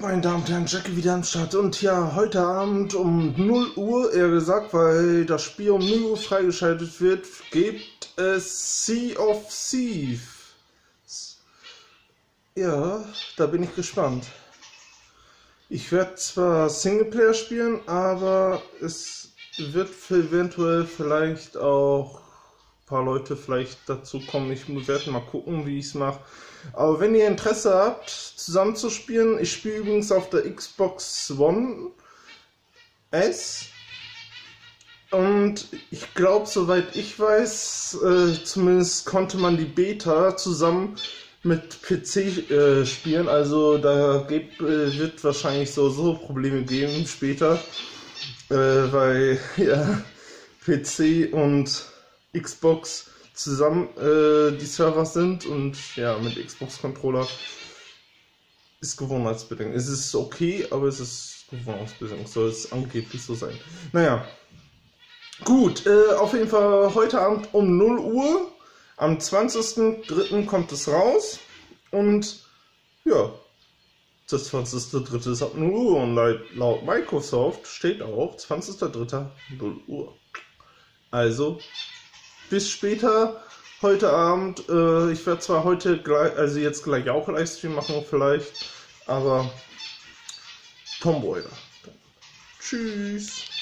Meine Damen und Herren, Jackie wieder am Start und ja, heute Abend um 0 Uhr, eher gesagt, weil das Spiel um 0 Uhr freigeschaltet wird, gibt es Sea of Thieves. Ja, da bin ich gespannt. Ich werde zwar Singleplayer spielen, aber es wird eventuell vielleicht auch ein paar Leute vielleicht dazu kommen. Ich werde mal gucken, wie ich es mache. Aber wenn ihr Interesse habt, zusammen zu spielen, ich spiele übrigens auf der Xbox One S. Und ich glaube, soweit ich weiß, zumindest konnte man die Beta zusammen mit PC spielen. Also da wird wahrscheinlich so Probleme geben später, weil ja PC und Xbox zusammen die Server sind und ja, mit Xbox-Controller ist gewohnheitsbedingt. Es ist okay, aber es ist gewohnheitsbedingt. Soll es angeblich so sein. Naja, gut, auf jeden Fall heute Abend um 0 Uhr. Am 20.03. kommt es raus. Und ja, das 20.03. ist ab 0 Uhr. Und laut Microsoft steht auch 20.03. 0 Uhr. Also, bis später, heute Abend. Ich werde zwar heute gleich, also jetzt gleich auch Livestream machen vielleicht, aber Tomboy da. Tschüss.